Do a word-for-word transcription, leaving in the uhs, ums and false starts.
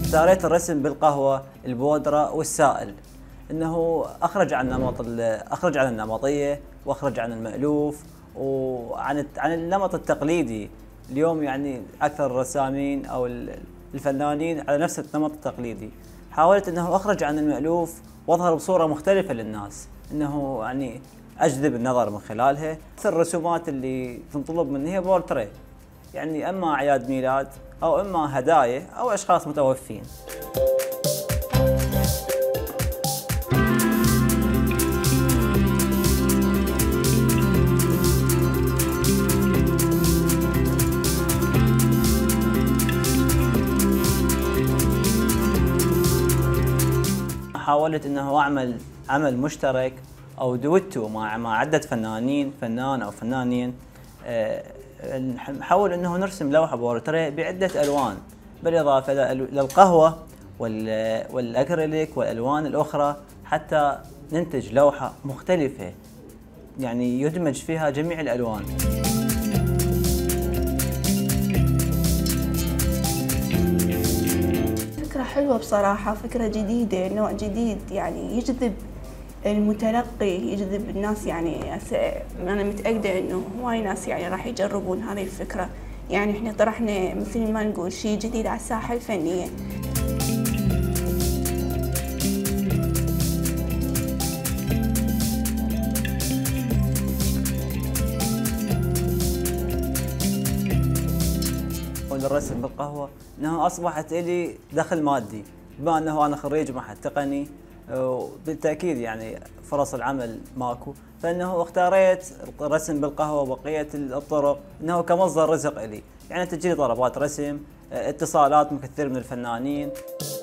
اختاريت الرسم بالقهوة، البودرة والسائل، انه اخرج عن نمط اخرج عن النمطية واخرج عن المألوف وعن عن النمط التقليدي. اليوم يعني اكثر الرسامين او الفنانين على نفس النمط التقليدي. حاولت انه اخرج عن المألوف واظهر بصورة مختلفة للناس، انه يعني اجذب النظر من خلالها. اكثر الرسومات اللي تنطلب مني هي بورتريه، يعني اما اعياد ميلاد او اما هدايا او اشخاص متوفين. حاولت انه اعمل عمل مشترك او دويتو مع مع عده فنانين، فنان او فنانين. نحاول انه نرسم لوحه بورتريه بعده الوان، بالاضافه للقهوه والاكريليك والالوان الاخرى، حتى ننتج لوحه مختلفه يعني يدمج فيها جميع الالوان. فكرة حلوة بصراحة، فكرة جديدة، نوع جديد يعني يجذب المتلقي، يجذب الناس. يعني أنا متأكدة إنه هواي ناس يعني راح يجربون هذه الفكرة. يعني إحنا طرحنا مثل ما نقول شيء جديد على الساحة الفنية. الرسم بالقهوة انه اصبحت لي دخل مادي، بما انه انا خريج معهد تقني وبالتاكيد يعني فرص العمل ماكو، فانه اختاريت الرسم بالقهوة وبقية الطرق انه كمصدر رزق لي. يعني تجيني طلبات رسم، اتصالات من كثير من الفنانين.